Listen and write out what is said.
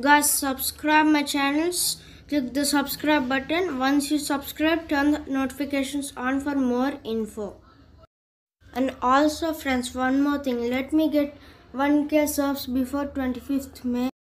guys subscribe my channels, click the subscribe button. Once you subscribe, turn the notifications on for more info. And also friends, one more thing, let me get 1k subs before 25th May.